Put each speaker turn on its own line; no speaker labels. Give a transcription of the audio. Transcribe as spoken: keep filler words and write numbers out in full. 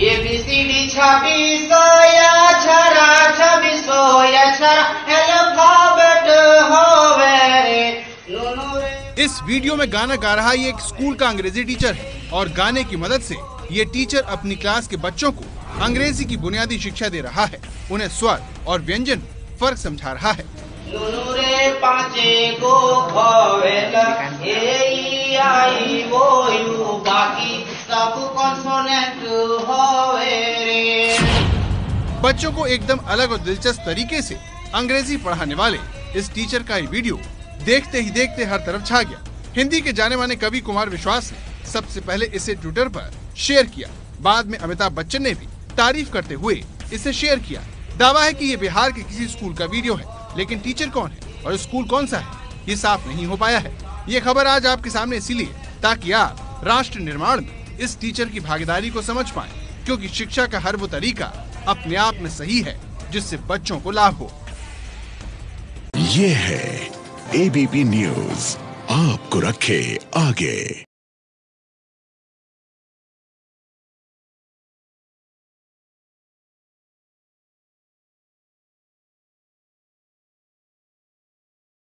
A B C D छब्बीस या छरा छब्बीस या छरा अल्फाबेट होवे रे नुनु रे।
इस वीडियो में गाना गा रहा ये एक स्कूल का अंग्रेजी टीचर है और गाने की मदद से ये टीचर अपनी क्लास के बच्चों को अंग्रेजी की बुनियादी शिक्षा दे रहा है, उन्हें स्वर और व्यंजन फर्क समझा रहा है।
नुनु रे पांचे को भवेल ए ई आई ओ यू बाकी सब कॉन्सोनेंट होवे रे।
बच्चों को एकदम अलग और दिलचस्प तरीके से अंग्रेजी पढ़ाने वाले इस टीचर का ये वीडियो देखते ही देखते हर तरफ छा गया। हिंदी के जाने माने कवि कुमार विश्वास ने सबसे पहले इसे ट्विटर पर शेयर किया। बाद में अमिताभ बच्चन ने भी तारीफ करते हुए इसे शेयर किया। दावा है कि ये बिहार के किसी स्कूल का वीडियो है, लेकिन टीचर कौन है और स्कूल कौन सा है ये साफ नहीं हो पाया है। ये खबर आज आपके सामने इसीलिए ताकि आप राष्ट्र निर्माण में इस टीचर की भागीदारी को समझ पाएं, क्योंकि शिक्षा का हर वो तरीका अपने आप में सही है जिससे बच्चों को लाभ हो।
ये है ए बी पी न्यूज, आपको रखे आगे।